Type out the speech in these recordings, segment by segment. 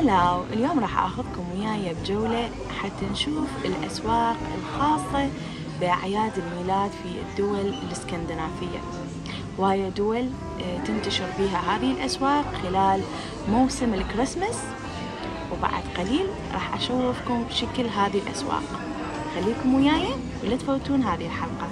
هلا، اليوم راح اخذكم وياي بجولة حتى نشوف الاسواق الخاصة باعياد الميلاد في الدول الاسكندنافية. وهي دول تنتشر بها هذه الاسواق خلال موسم الكريسماس، وبعد قليل راح اشوفكم شكل هذه الاسواق. خليكم وياي ولا تفوتون هذه الحلقة.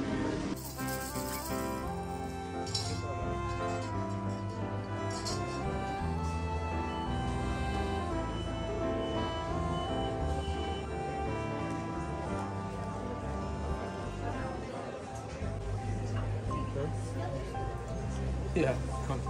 Yeah, come.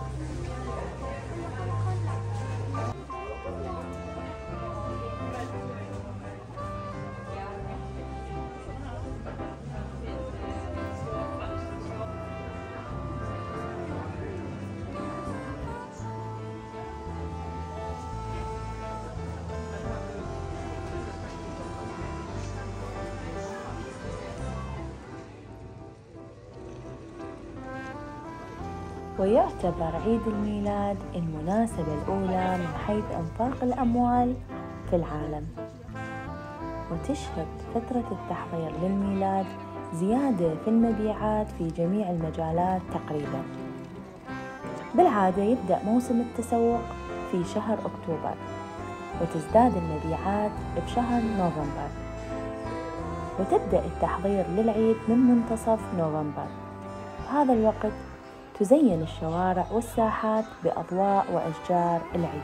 ويعتبر عيد الميلاد المناسبة الأولى من حيث إنفاق الأموال في العالم، وتشهد فترة التحضير للميلاد زيادة في المبيعات في جميع المجالات تقريبا. بالعادة يبدأ موسم التسوق في شهر أكتوبر، وتزداد المبيعات بشهر نوفمبر، وتبدأ التحضير للعيد من منتصف نوفمبر. بهذا الوقت تزين الشوارع والساحات بأضواء وأشجار العيد.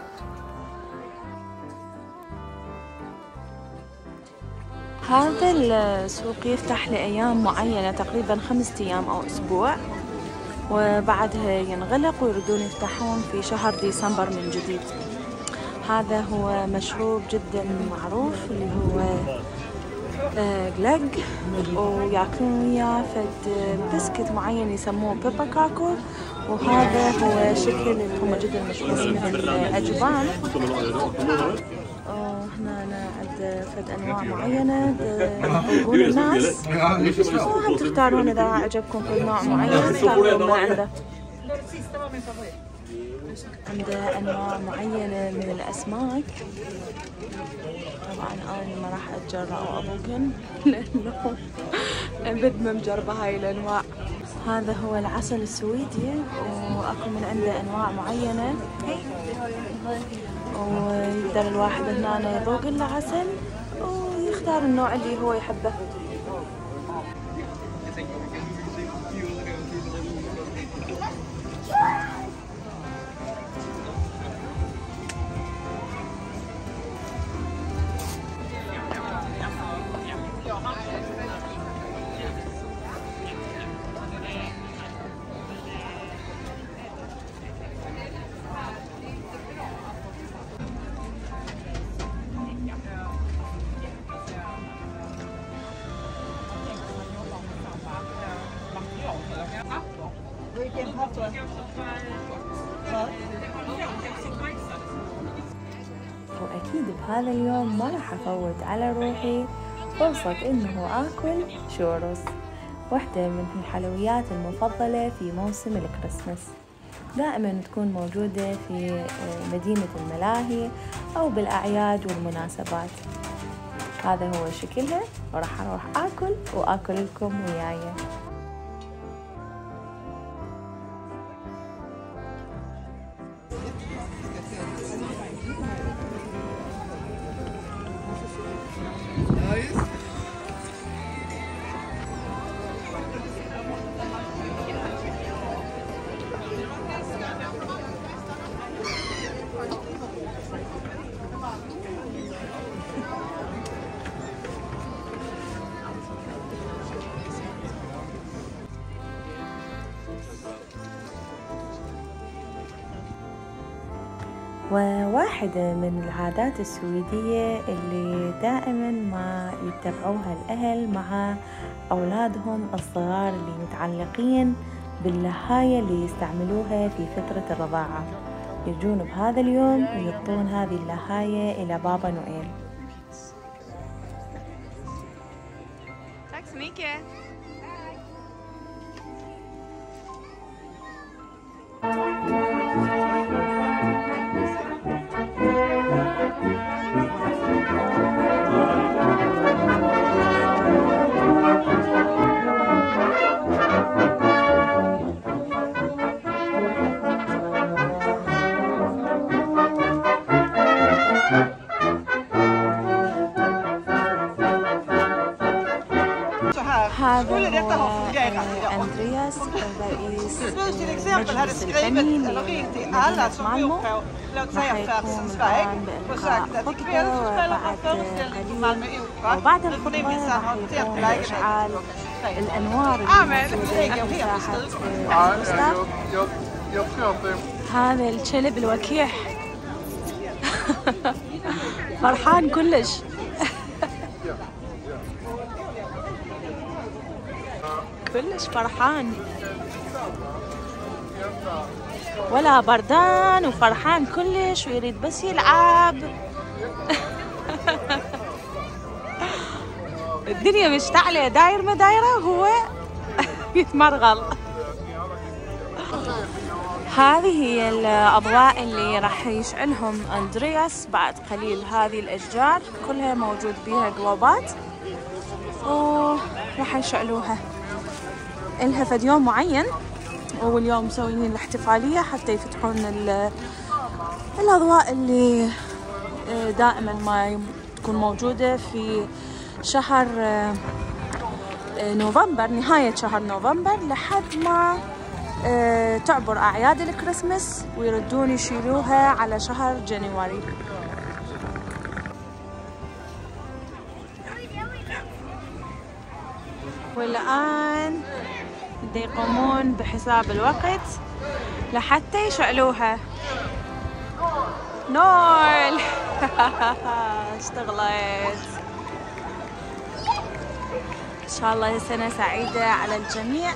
هذا السوق يفتح لأيام معينة، تقريبا 5 أيام أو أسبوع، وبعدها ينغلق ويردون يفتحون في شهر ديسمبر من جديد. هذا هو مشروب جدا معروف اللي هو قلق، وياكلون وياه فد بسكت معين يسموه بيبا كاكو، وهذا هو شكل اللي هم جدا مشهورين مثل الأجبان. هنا عند فد أنواع معينة يطلبون الناس، وهم تختارون إذا عجبكم كل نوع معين تاخذون من عنده. عنده أنواع معينة من الأسماك. طبعا أنا ما راح أتجرأ أو أبوكن لأنه أبد ما مجربة هاي الأنواع. هذا هو العسل السويدي، وأكو من عنده أنواع معينة، ويقدر الواحد هنا يذوق العسل ويختار النوع اللي هو يحبه. وأكيد بهذا اليوم ما راح أفوت على روحي فرصة إنه آكل شوروس، واحدة من الحلويات المفضلة في موسم الكريسماس. دائما تكون موجودة في مدينة الملاهي أو بالأعياد والمناسبات. هذا هو شكلها، وراح أروح آكل وآكل لكم وياي. وواحدة من العادات السويدية اللي دائما ما يتبعوها الأهل مع أولادهم الصغار اللي متعلقين باللهاية اللي يستعملوها في فترة الرضاعة، يجون بهذا اليوم ويعطون هذه اللهاية إلى بابا نويل. أندرياس رئيس المجلس الفني لمدينة مالمو راح يقوم الآن بإلقاء خطبة، وبعد قليل أو بعد الخطبة راح يقوم بإشعال الأنوار الموجودة في ساحة الفسطاط. هذا الكلب الوكيح فرحان كلش. كلش فرحان، ولا بردان وفرحان كلش ويريد بس يلعب. الدنيا مشتعلة داير ما دايرة وهو يتمرغل. هذه هي الأضواء اللي راح يشعلهم أندرياس بعد قليل. هذه الأشجار كلها موجود بيها جلوبات وراح يشعلوها. إلها فد يوم معين، واليوم مسويين الاحتفالية حتى يفتحون الأضواء اللي دائما ما تكون موجودة في شهر نوفمبر، نهاية شهر نوفمبر، لحد ما تعبر أعياد الكريسماس ويردون يشيلوها على شهر جانيوري. والآن بدي يقومون بحساب الوقت لحتى يشعلوها. نور اشتغلت. إن شاء الله سنة سعيدة على الجميع.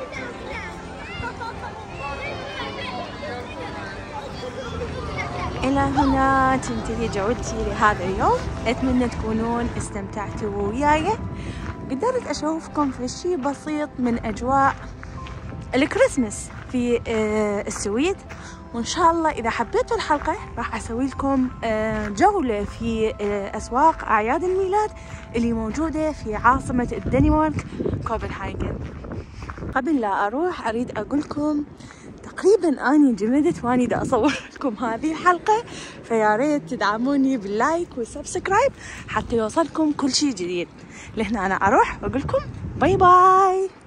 إلى هنا تنتهي جولتي لهذا اليوم. أتمنى تكونون استمتعتوا وياي. قدرت أشوفكم في شيء بسيط من أجواء الكريسماس في السويد، وإن شاء الله إذا حبيتوا الحلقة راح أسوي لكم جولة في أسواق أعياد الميلاد اللي موجودة في عاصمة الدنمارك كوبنهاجن. قبل لا أروح أريد أقول لكم تقريبا أني جمدت واني دا أصور لكم هذه الحلقة، فيا ريت تدعموني باللايك والسبسكرايب حتى يوصلكم كل شيء جديد. لهنا أنا أروح وأقول لكم باي باي.